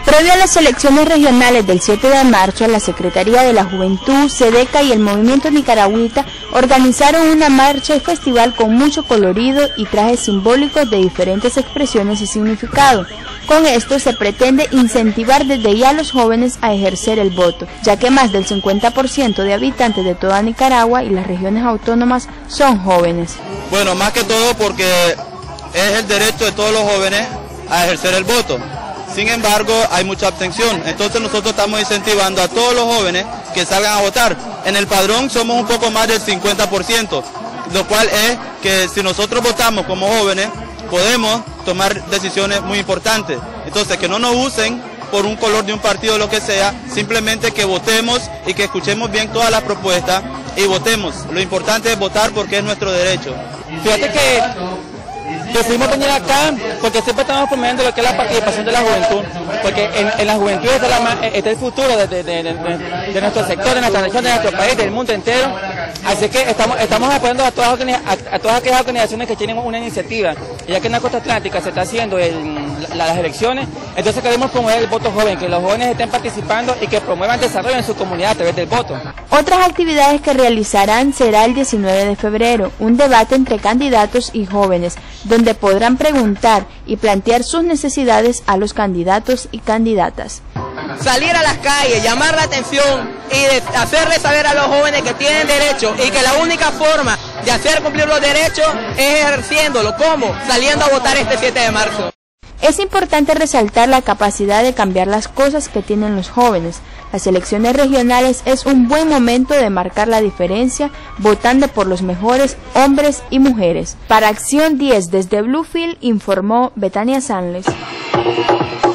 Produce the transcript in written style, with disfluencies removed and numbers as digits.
Previo a las elecciones regionales del 7 de marzo, la Secretaría de la Juventud, SEDECA y el Movimiento Nicaragüita organizaron una marcha y festival con mucho colorido y trajes simbólicos de diferentes expresiones y significado. Con esto se pretende incentivar desde ya a los jóvenes a ejercer el voto, ya que más del 50% de habitantes de toda Nicaragua y las regiones autónomas son jóvenes. Bueno, más que todo porque es el derecho de todos los jóvenes a ejercer el voto. Sin embargo, hay mucha abstención, entonces nosotros estamos incentivando a todos los jóvenes que salgan a votar. En el padrón somos un poco más del 50%, lo cual es que si nosotros votamos como jóvenes, podemos tomar decisiones muy importantes. Entonces, que no nos usen por un color de un partido o lo que sea, simplemente que votemos y que escuchemos bien todas las propuestas y votemos. Lo importante es votar porque es nuestro derecho. Fíjate que decidimos venir acá porque siempre estamos promoviendo lo que es la participación de la juventud, porque en la juventud está el futuro de nuestro sector, de nuestra región, de nuestro país, del mundo entero. Así que estamos apoyando a todas aquellas organizaciones que tienen una iniciativa. Ya que en la costa atlántica se está haciendo las elecciones, entonces queremos promover el voto joven, que los jóvenes estén participando y que promuevan desarrollo en su comunidad a través del voto. Otras actividades que realizarán será el 19 de febrero, un debate entre candidatos y jóvenes, donde podrán preguntar y plantear sus necesidades a los candidatos y candidatas. Salir a las calles, llamar la atención y hacerles saber a los jóvenes que tienen derecho y que la única forma de hacer cumplir los derechos es ejerciéndolo. ¿Cómo? Saliendo a votar este 7 de marzo. Es importante resaltar la capacidad de cambiar las cosas que tienen los jóvenes. Las elecciones regionales es un buen momento de marcar la diferencia, votando por los mejores hombres y mujeres. Para Acción 10 desde Bluefield informó Betania Sanles.